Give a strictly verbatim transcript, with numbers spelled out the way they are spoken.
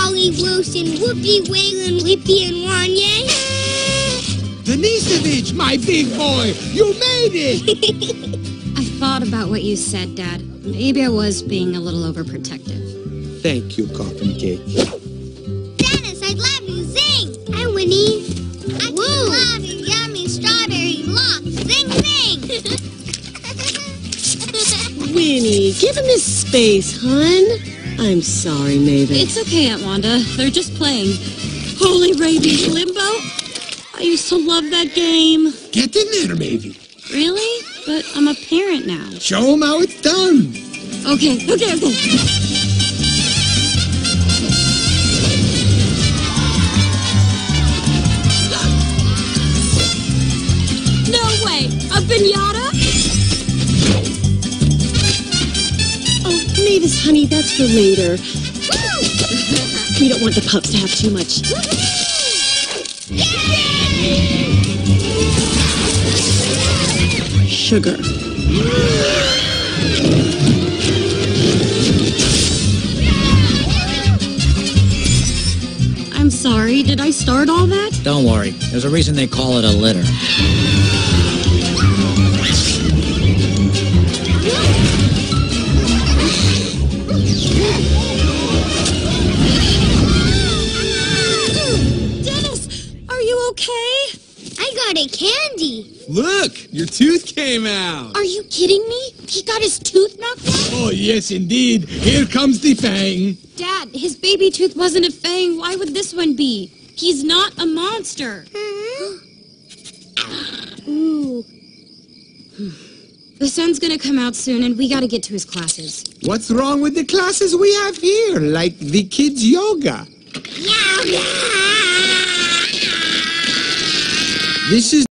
Wally, Wilson, Whoopi, Waylon, Whippy, and Wanya. Denisovich, my big boy, you made it! I thought about what you said, Dad. Maybe I was being a little overprotective. Thank you, Coffin Cake. Dennis, I'd love to sing. Hi, Winnie. I Woo. love your yummy strawberry lock. Zing, zing. Winnie, give him his space, hun. I'm sorry, Maven. It's okay, Aunt Wanda. They're just playing. Holy Rabies Limbo? I used to love that game. Get in there, maybe. Really? But I'm a parent now. Show him how it's done. Okay, okay, okay. No way! A piñata? Oh, Mavis, honey, that's for later. We don't want the pups to have too much. Sugar. I'm sorry, did I start all that? Don't worry. There's a reason they call it a litter. Dennis, are you okay? I got a candy. Look, your tooth came out. Are you kidding me? He got his tooth knocked out? Oh, yes, indeed. Here comes the fang. Dad, his baby tooth wasn't a fang. Why would this one be? He's not a monster. Ooh. The sun's gonna come out soon, and we gotta get to his classes. What's wrong with the classes we have here, like the kids' yoga? Yoga. This is